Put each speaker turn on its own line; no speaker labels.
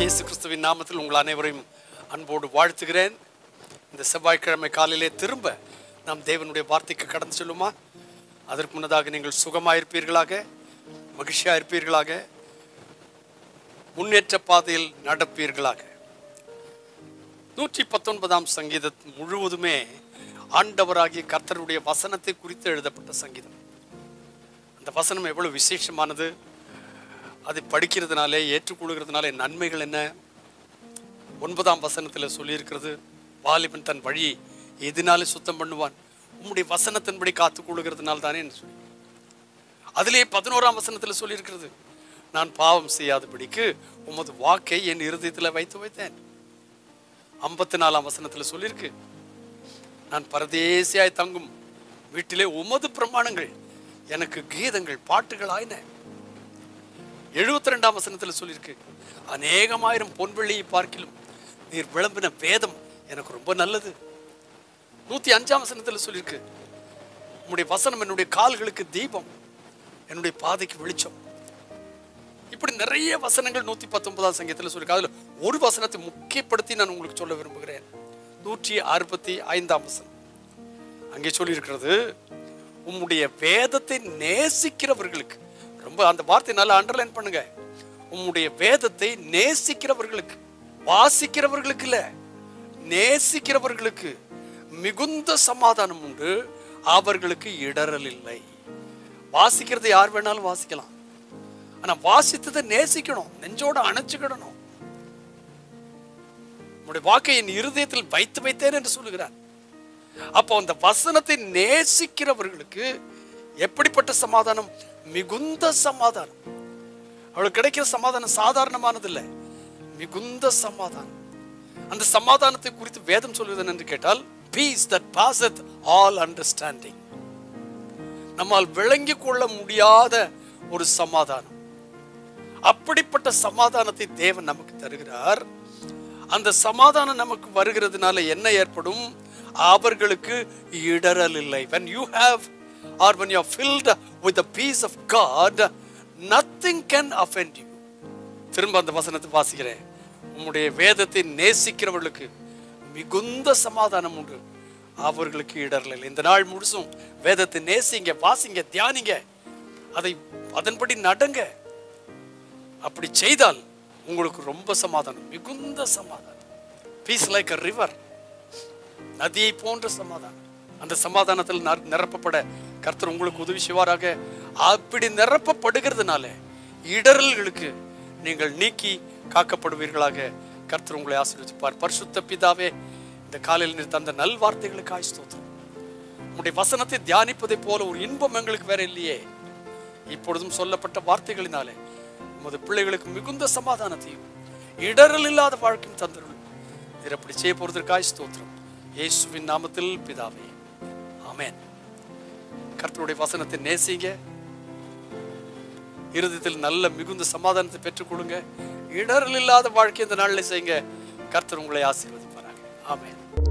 இயேசு கிறிஸ்துவின் நாமத்தில் உங்கள் அனைவரையும் அன்போடு வாழ்த்துகிறேன். இந்த செவ்வாய்க்கிழமை காலையிலே திரும்ப நாம் தேவனுடைய வார்த்தைக்கு கடந்து செல்லுமா? அதற்கு முன்னதாக நீங்கள் சுகமாயிருப்பீர்களாக, மகிழ்ச்சியாக இருப்பீர்களாக, முன்னேற்ற பாதையில் நடப்பீர்களாக. 119ஆம் சங்கீதம் முழுவதுமே ஆண்டவராகிய கர்த்தருடைய வசனத்தை குறித்து எழுதப்பட்ட சங்கீதம். அந்த வசனம் எவ்வளவு விசேஷமானது! அதை படிக்கிறதுனாலே, ஏற்றுக்கொள்கிறதுனாலே நன்மைகள் என்ன? 9ஆம் வசனத்தில் சொல்லியிருக்கிறது, வாலிபன் தன் வழியை எதினாலே சுத்தம் பண்ணுவான்? உம்முடைய வசனத்தின்படி காத்துக்கொள்கிறதுனால தானே சொல்லி. அதிலே 11ஆம் வசனத்தில் சொல்லியிருக்கிறது, நான் பாவம் செய்யாதபடிக்கு உமது வாக்கை என் இருதயத்தில் வைத்து வைத்தேன். 54ஆம் வசனத்தில் சொல்லியிருக்கு, நான் பரதேசியாய் தங்கும் வீட்டிலே உமது பிரமாணங்கள் எனக்கு கீதங்கள் பாட்டுகள் ஆயின. 72ஆம் வசனத்தில் சொல்லியிருக்கு, அநேகமாயிரம் பொன்வெள்ளியை பார்க்கிலும் நீர் விளம்பின வேதம் எனக்கு ரொம்ப நல்லது. 105ஆம் வசனத்தில் சொல்லியிருக்கு, உம்முடைய வசனம் என்னுடைய கால்களுக்கு தீபம், என்னுடைய பாதைக்கு வெளிச்சம். இப்படி நிறைய வசனங்கள் 119ஆம் சங்கீதத்தில் சொல்லியிருக்கு. அதில் ஒரு வசனத்தை முக்கியப்படுத்தி நான் உங்களுக்கு சொல்ல விரும்புகிறேன். 165ஆம் வசனம் அங்கே சொல்லியிருக்கிறது, உம்முடைய வேதத்தை நேசிக்கிறவர்களுக்கு, ரொம்ப அந்த வார்த்தை நல்லா அண்டர்லைன் பண்ணுங்க, உம்முடைய வேதத்தை நேசிக்கிறவர்களுக்கு, வாசிக்கிறவர்களுக்கு இல்ல, நேசிக்கிறவர்களுக்கு மிகுந்த சமாதானம் உண்டு, அவர்களுக்கு இடரல் இல்லை. வாசிக்கிறதை யார் வேணாலும் வாசிக்கலாம், ஆனா வாசித்ததை நேசிக்கணும், நெஞ்சோட அணைச்சுக்கிடணும். உம்முடைய வாக்கை என் இருதயத்தில் வைத்து வைத்தேன் என்று சொல்லுகிறார். அப்போ அந்த வசனத்தை நேசிக்கிறவர்களுக்கு எப்படிப்பட்ட சமாதானம்? மிகுந்த சமாதானம். அவளுக்கு கிடைக்கிற சமாதானம் சாதாரணமானது இல்லை, மிகுந்த சமாதானம். அந்த சமாதானத்தை குறித்து வேதம் சொல்வது என்று கேட்டால், peace that passeth all understanding. நம்மால் விளங்கி கொள்ள முடியாத ஒரு சமாதானம். அப்படிப்பட்ட சமாதானத்தை தேவன் நமக்கு தருகிறார். அந்த சமாதானம் நமக்கு வருகிறதுனால என்ன ஏற்படும்? அவர்களுக்கு இடரல் இல்லை. when you have or when you are filled with the peace of God, nothing can offend you. திரும்ப அந்த வசனத்தை வாசிக்கிறேன், உம்முடைய வேதத்தை நேசிக்கிறவர்களுக்கு மிகுந்த சமாதானம் உண்டு, அவர்களுக்கு இடரல் இல்லை. இந்த நாள் முழுசும் வேதத்தை நேசிங்க, வாசிங்க, தியானிங்க, அதை அதன்படி நடங்க. அப்படி செய்தால் உங்களுக்கு ரொம்ப சமாதானம், மிகுந்த சமாதானம். பீஸ் லைக் a river, நதியை போன்ற சமாதானம். அந்த சமாதானத்தில் நிரப்பப்பட கர்த்தர் உங்களுக்கு உதவி செய்வாராக. அப்படி நிரப்பப்படுகிறதுனால இடரல்களுக்கு நீங்கள் நீக்கி காக்கப்படுவீர்களாக. கர்த்தர் உங்களை ஆசீர்வதிப்பார். பரிசுத்த பிதாவே, இந்த காலையில் நீர் தந்த நல் வார்த்தைகளுக்காய் ஸ்தோத்திரம். உங்களுடைய வசனத்தை தியானிப்பதை போல ஒரு இன்பம் எங்களுக்கு வேற இல்லையே. இப்பொழுதும் சொல்லப்பட்ட வார்த்தைகளினாலே உமது பிள்ளைகளுக்கு மிகுந்த சமாதானத்தையும் இடரல் இல்லாத வாழ்க்கையும் தந்தருள். நீர் அப்படி செய்ய போறதற்காய் ஸ்தோத்திரம். இயேசுவின் நாமத்தில் பிதாவே, ஆமென். கர்த்தருடைய வசனத்தை நேசிங்க, இருதயத்தில் நல்ல மிகுந்த சமாதானத்தை பெற்றுக்கொள்ளுங்க, இடரல் இல்லாத வாழ்க்கை இந்த நாளில் செய்யுங்க. கர்த்தர் உங்களை ஆசீர்வதிப்பாராக. ஆமென்.